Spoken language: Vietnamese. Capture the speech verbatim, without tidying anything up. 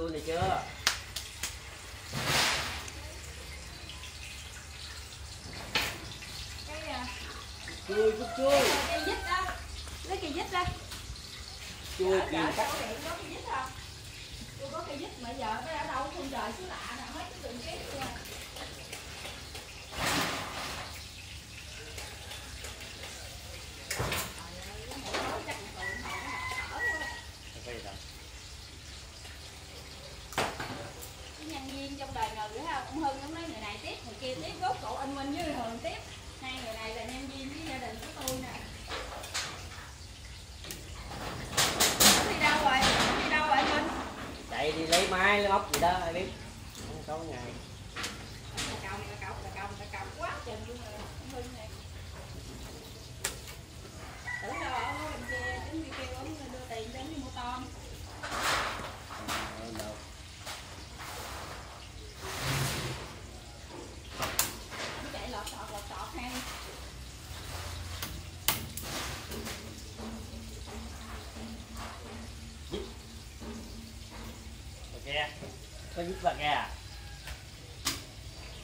chui này chưa? Cái à, Chui, cút chui. cây vít đó, lấy cây vít ra. Chui Chở kìm chở cắt. chỗ điện có cây vít không? Tôi có cây vít mà giờ nó ở đâu không trời xứ lạ nè, mấy cái đường két nha. Nhân viên trong đời người thấy không? Ông Hưng ông nói người này tiếp, người kia tiếp, rốt cuộc anh Minh với Hường tiếp. Hai người này là nhân viên với gia đình của tôi nè. Nó đi đâu rồi? Nó đi đâu rồi anh Minh? Chạy đi lấy máy lấy móc gì đó ai biết. Không có ngày. Là còng, là còng, là còng, là còng quá trời luôn rồi ông Hưng này. Tưởng đâu ở bên kia, giống như kêu ông đưa tiền cho ông đi mua tôm. Đâu. Chạy lọt sọt lọt sọt hay Kìa, có giúp bà kìa.